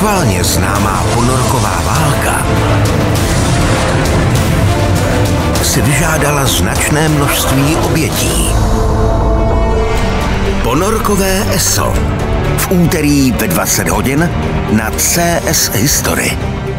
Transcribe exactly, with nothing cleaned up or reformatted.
Nechvalně známá ponorková válka si vyžádala značné množství obětí. Ponorkové eso v úterý ve dvacet hodin na C S History.